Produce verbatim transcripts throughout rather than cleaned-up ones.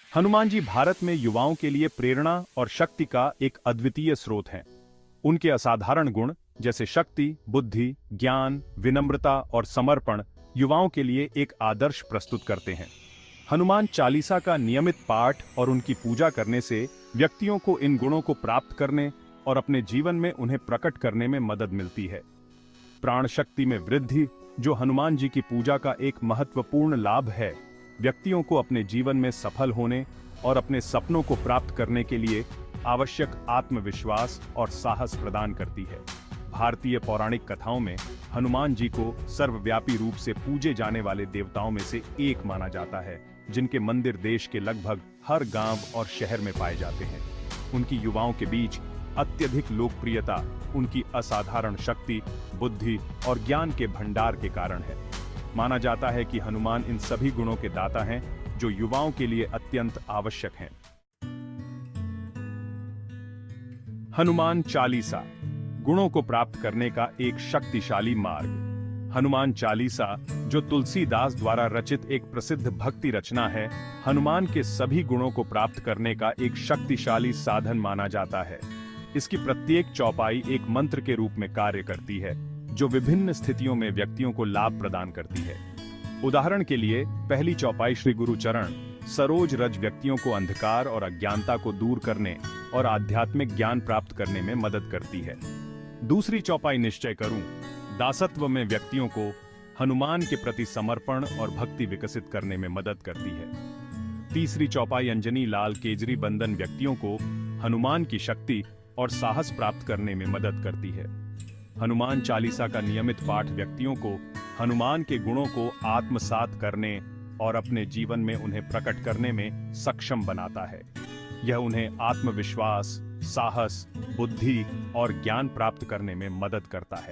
हनुमान जी भारत में युवाओं के लिए प्रेरणा और शक्ति का एक अद्वितीय स्रोत हैं। उनके असाधारण गुण जैसे शक्ति, बुद्धि, ज्ञान, विनम्रता और समर्पण युवाओं के लिए एक आदर्श प्रस्तुत करते हैं। हनुमान चालीसा का नियमित पाठ और उनकी पूजा करने से व्यक्तियों को इन गुणों को प्राप्त करने और अपने जीवन में उन्हें प्रकट करने में मदद मिलती है। प्राण शक्ति में वृद्धि, जो हनुमान जी की पूजा का एक महत्वपूर्ण लाभ है, व्यक्तियों को अपने जीवन में सफल होने और अपने सपनों को प्राप्त करने के लिए आवश्यक आत्मविश्वास और साहस प्रदान करती है। भारतीय पौराणिक कथाओं में हनुमान जी को सर्वव्यापी रूप से पूजे जाने वाले देवताओं में से एक माना जाता है, जिनके मंदिर देश के लगभग हर गांव और शहर में पाए जाते हैं। उनकी युवाओं के बीच अत्यधिक लोकप्रियता उनकी असाधारण शक्ति, बुद्धि और ज्ञान के भंडार के कारण है। माना जाता है कि हनुमान इन सभी गुणों के दाता हैं जो युवाओं के लिए अत्यंत आवश्यक हैं। हनुमान चालीसा गुणों को प्राप्त करने का एक शक्तिशाली मार्ग। हनुमान चालीसा, जो तुलसीदास द्वारा रचित एक प्रसिद्ध भक्ति रचना है, हनुमान के सभी गुणों को प्राप्त करने का एक शक्तिशाली साधन माना जाता है। इसकी प्रत्येक चौपाई एक मंत्र के रूप में कार्य करती है, जो विभिन्न स्थितियों में व्यक्तियों को लाभ प्रदान करती है। उदाहरण के लिए, पहली चौपाई श्री गुरु चरण सरोज रज व्यक्तियों को अंधकार और अज्ञानता को दूर करने और आध्यात्मिक ज्ञान प्राप्त करने में मदद करती है। दूसरी चौपाई निश्चय करूं दासत्व में व्यक्तियों को हनुमान के प्रति समर्पण और भक्ति विकसित करने में मदद करती है। तीसरी चौपाई अंजनी लाल केजरी बंधन व्यक्तियों को हनुमान की शक्ति और साहस प्राप्त करने में मदद करती है। हनुमान चालीसा का नियमित पाठ व्यक्तियों को हनुमान के गुणों को आत्मसात करने और अपने जीवन में उन्हें प्रकट करने में सक्षम बनाता है। यह उन्हें आत्मविश्वास, साहस, बुद्धि और ज्ञान प्राप्त करने में मदद करता है।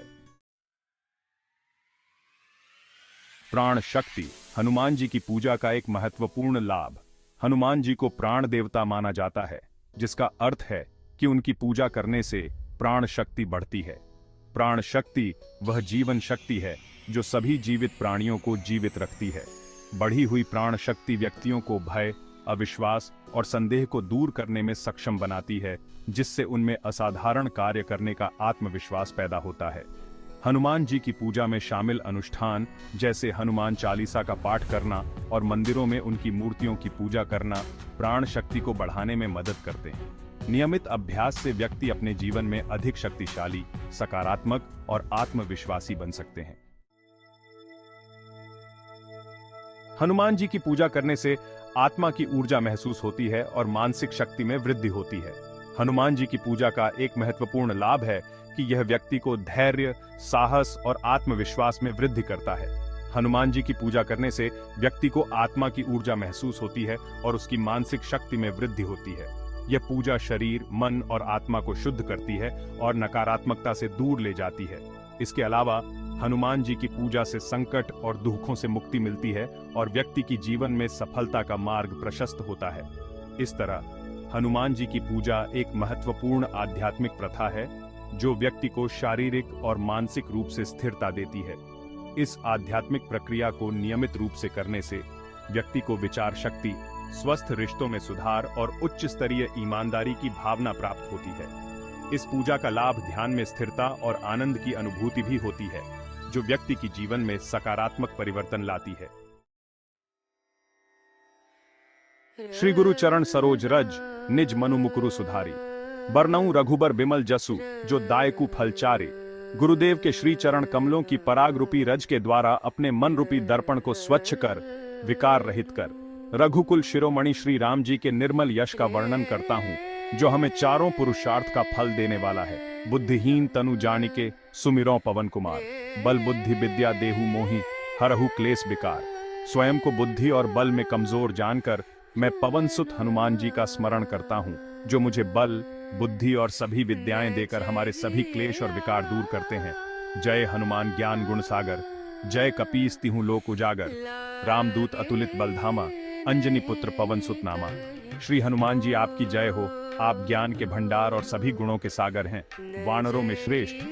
प्राण शक्ति हनुमान जी की पूजा का एक महत्वपूर्ण लाभ। हनुमान जी को प्राण देवता माना जाता है, जिसका अर्थ है कि उनकी पूजा करने से प्राण शक्ति बढ़ती है। प्राण शक्ति वह जीवन शक्ति है जो सभी जीवित प्राणियों को जीवित रखती है। बढ़ी हुई प्राण शक्ति व्यक्तियों को भय, अविश्वास और संदेह को दूर करने में सक्षम बनाती है, जिससे उनमें असाधारण कार्य करने का आत्मविश्वास पैदा होता है। हनुमान जी की पूजा में शामिल अनुष्ठान जैसे हनुमान चालीसा का पाठ करना और मंदिरों में उनकी मूर्तियों की पूजा करना प्राण शक्ति को बढ़ाने में मदद करते हैं। नियमित अभ्यास से व्यक्ति अपने जीवन में अधिक शक्तिशाली, सकारात्मक और आत्मविश्वासी बन सकते हैं। हनुमान जी की पूजा करने से आत्मा की ऊर्जा महसूस होती है और मानसिक शक्ति में वृद्धि होती है। हनुमान जी की पूजा का एक महत्वपूर्ण लाभ है कि यह व्यक्ति को धैर्य, साहस और आत्मविश्वास में वृद्धि करता है। हनुमान जी की पूजा करने से व्यक्ति को आत्मा की ऊर्जा महसूस होती है और उसकी मानसिक शक्ति में वृद्धि होती है। यह पूजा शरीर, मन और आत्मा को शुद्ध करती है और नकारात्मकता से दूर ले जाती है। इसके अलावा हनुमान जी की पूजा से संकट और दुखों से मुक्ति मिलती है और व्यक्ति की जीवन में सफलता का मार्ग प्रशस्त होता है। इस तरह हनुमान जी की पूजा एक महत्वपूर्ण आध्यात्मिक प्रथा है जो व्यक्ति को शारीरिक और मानसिक रूप से स्थिरता देती है। इस आध्यात्मिक प्रक्रिया को नियमित रूप से करने से व्यक्ति को विचार शक्ति, स्वस्थ रिश्तों में सुधार और उच्च स्तरीय ईमानदारी की भावना प्राप्त होती है। इस पूजा का लाभ ध्यान में स्थिरता और आनंद की अनुभूति भी होती है, जो व्यक्ति की जीवन में सकारात्मक परिवर्तन लाती है। श्री गुरु चरण सरोज रज निज मनु मुकुरु सुधारी, बरनऊ रघुबर बिमल जसु जो दायकु फलचारी। गुरुदेव के श्री चरण कमलों की पराग रूपी रज के द्वारा अपने मन रूपी दर्पण को स्वच्छ कर, विकार रहित कर, रघुकुल शिरोमणि श्री राम जी के निर्मल यश का वर्णन करता हूँ, जो हमें चारों पुरुषार्थ का फल देने वाला है। बुद्धिहीन तनु जानिके सुमिरौ पवन कुमार, बल बुद्धि विद्या देहु मोहि हरहु क्लेश विकार। स्वयं को बुद्धि और बल में कमजोर जानकर मैं पवन सुत हनुमान जी का स्मरण करता हूँ, जो मुझे बल, बुद्धि और सभी विद्याएं देकर हमारे सभी क्लेश और विकार दूर करते हैं। जय हनुमान ज्ञान गुण सागर, जय कपीस तिहु लोक उजागर, रामदूत अतुलित बलधामा, अंजनी पुत्र पवन सुत नामा। श्री हनुमान जी आपकी जय हो। आप ज्ञान के भंडार और सभी गुणों के सागर हैं, वानरों में श्रेष्ठ।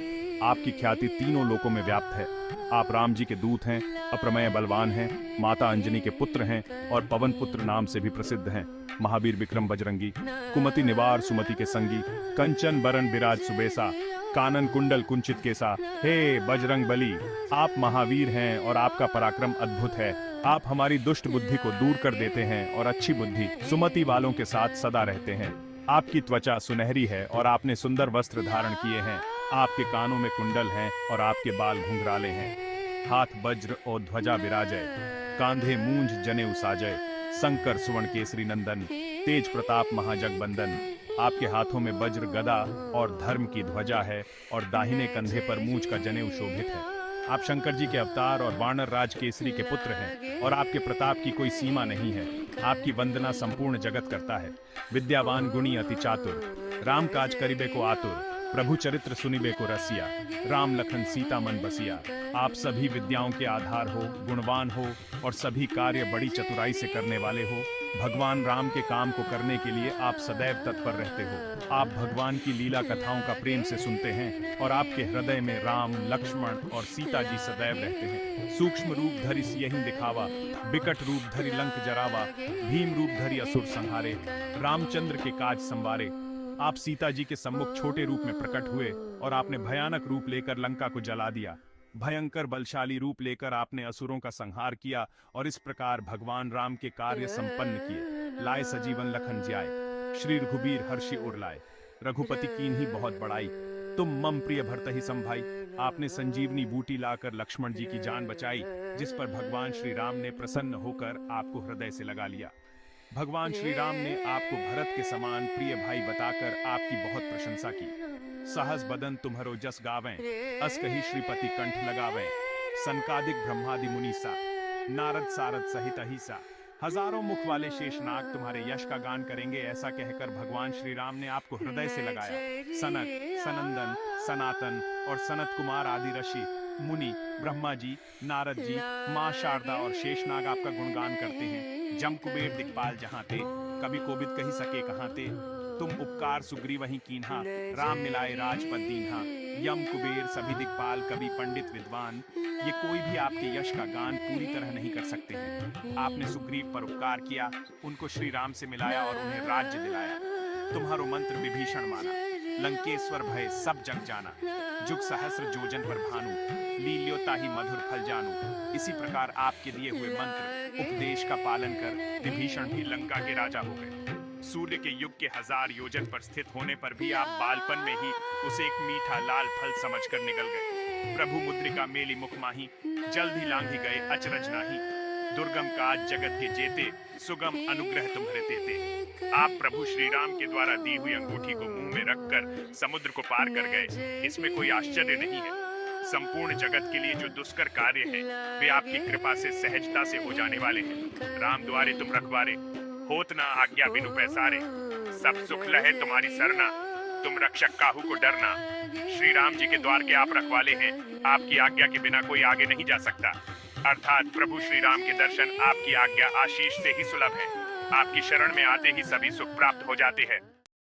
आपकी ख्याति तीनों लोकों में व्याप्त है। आप राम जी के दूत हैं, अप्रमेय बलवान हैं, माता अंजनी के पुत्र हैं और पवन पुत्र नाम से भी प्रसिद्ध हैं। महावीर विक्रम बजरंगी, कुमति निवार सुमति के संगी, कंचन बरन बिराज सुबेसा, कानन कुंडल कुंचित केसा। हे बजरंग बली, आप महावीर हैं और आपका पराक्रम अद्भुत है। आप हमारी दुष्ट बुद्धि को दूर कर देते हैं और अच्छी बुद्धि सुमति वालों के साथ सदा रहते हैं। आपकी त्वचा सुनहरी है और आपने सुंदर वस्त्र धारण किए हैं। आपके कानों में कुंडल हैं और आपके बाल घुंघराले हैं। हाथ वज्र और ध्वजा विराजय, कांधे मूंज जनेऊ साजय, शंकर सुवर्ण केसरी नंदन, तेज प्रताप महाजगबंदन। आपके हाथों में वज्र गदा और धर्म की ध्वजा है और दाहिने कंधे पर मूंज का जनेऊ शोभित है। आप शंकर जी के अवतार और वानर राज केसरी के पुत्र हैं और आपके प्रताप की कोई सीमा नहीं है। आपकी वंदना संपूर्ण जगत करता है। विद्यावान गुणी अति चातुर, राम काज करिबे को आतुर, प्रभु चरित्र सुनिबे को रसिया, राम लखन सीता मन बसिया। आप सभी विद्याओं के आधार हो, गुणवान हो और सभी कार्य बड़ी चतुराई से करने वाले हो। भगवान राम के काम को करने के लिए आप सदैव तत्पर रहते हो। आप भगवान की लीला कथाओं का प्रेम से सुनते हैं और आपके हृदय में राम, लक्ष्मण और सीता जी सदैव रहते हैं। सूक्ष्म रूप धरि सियहि दिखावा, बिकट रूप धरि लंक जरावा, भीम रूप धरि असुर संहारे, रामचंद्र के काज संवारे। आप सीता जी के सम्मुख छोटे रूप में प्रकट हुए और आपने भयानक रूप लेकर लंका को जला दिया। भयंकर बलशाली रूप लेकर आपने असुरों का संहार किया और इस प्रकार भगवान राम के कार्य संपन्न किए। लाए सजीवन लखन जियाए, श्री रघुबीर हर्षि उर लाए, रघुपति कीन्ही बहुत बड़ाई, तुम मम प्रिय भरत ही संभाई। आपने संजीवनी बूटी लाकर लक्ष्मण जी की जान बचाई, जिस पर भगवान श्री राम ने प्रसन्न होकर आपको हृदय से लगा लिया। भगवान श्री राम ने आपको भरत के समान प्रिय भाई बताकर आपकी बहुत प्रशंसा की। सहस बदन तुम्हरो जस गावें, अस कही श्रीपति कंठ लगावें, सनकादिक ब्रह्मादि मुनीसा, नारद सारद सहित अहिसा। हजारों मुख वाले शेषनाग तुम्हारे यश का गान करेंगे, ऐसा कहकर भगवान श्री राम ने आपको हृदय से लगाया। सनक, सनंदन, सनातन और सनत कुमार आदि ऋषि मुनि, ब्रह्मा जी, नारद जी, माँ शारदा और शेषनाग आपका गुणगान करते हैं। जम कुबेर दिक्पाल जहाँ ते, कभी कोबिद कही सके कहाँ ते। तुम उपकार सुग्रीव वहीं कीन्हा, राम मिलाए राजपद दीन्हा। यम कुबेर सभी दिक्पाल कवि पंडित विद्वान, ये कोई भी आपके यश का गान पूरी तरह नहीं कर सकते हैं। आपने सुग्रीव पर उपकार किया, उनको श्री राम से मिलाया और उन्हें राज्य दिलाया। तुम्हारो मंत्र विभीषण माना, लंकेश्वर भय सब जग जाना। जुग सहस्र जोजन पर भानु, लील्योता ही मधुर फल जानू। इसी प्रकार आपके दिए हुए मंत्र उपदेश का पालन कर विभीषण भी लंका के राजा हो गए। सूर्य के युग के हजार योजन पर स्थित होने पर भी आप बालपन में ही उसे एक मीठा लाल फल समझकर निकल गए। प्रभु मुद्रिका मेली मुख माही, जल्द ही लांघी गए अचरज नाही। दुर्गम काज जगत के जेते, सुगम अनुग्रह तुम्हारे देते। आप प्रभु श्री राम के द्वारा दी हुई अंगूठी को मुंह में रखकर समुद्र को पार कर गए। इसमें कोई आश्चर्य नहीं है। संपूर्ण जगत के लिए जो दुष्कर कार्य है, वे आपकी कृपा से सहजता से हो जाने वाले हैं। राम द्वारे तुम रखवारे, होत ना आज्ञा बिनु पैसारे। सब सुख लहे तुम्हारी सरना, तुम रक्षक काहू को डरना। श्री राम जी के द्वार के आप रखवाले हैं, आपकी आज्ञा के बिना कोई आगे नहीं जा सकता। अर्थात प्रभु श्री राम के दर्शन आपकी आज्ञा आशीष से ही सुलभ है। आपकी शरण में आते ही सभी सुख प्राप्त हो जाते हैं।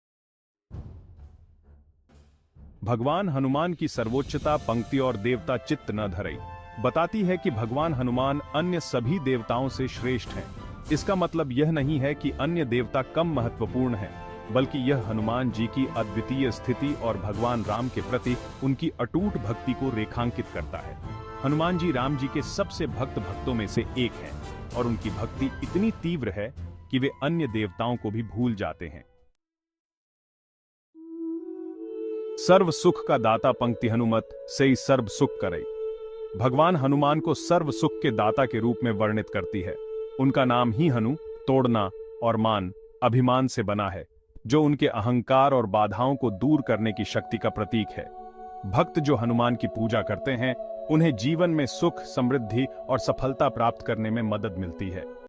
भगवान हनुमान की सर्वोच्चता पंक्ति और देवता चित्त न धरई बताती है कि भगवान हनुमान अन्य सभी देवताओं से श्रेष्ठ हैं। इसका मतलब यह नहीं है कि अन्य देवता कम महत्वपूर्ण हैं, बल्कि यह हनुमान जी की अद्वितीय स्थिति और भगवान राम के प्रति उनकी अटूट भक्ति को रेखांकित करता है। हनुमान जी राम जी के सबसे भक्त भक्तों में से एक हैं और उनकी भक्ति इतनी तीव्र है कि वे अन्य देवताओं को भी भूल जाते हैं। सर्व सुख का दाता पंक्ति हनुमत से ही सर्व सुख करे। भगवान हनुमान को सर्व सुख के दाता के रूप में वर्णित करती है। उनका नाम ही हनु, तोड़ना और मान, अभिमान से बना है, जो उनके अहंकार और बाधाओं को दूर करने की शक्ति का प्रतीक है। भक्त जो हनुमान की पूजा करते हैं, उन्हें जीवन में सुख, समृद्धि और सफलता प्राप्त करने में मदद मिलती है।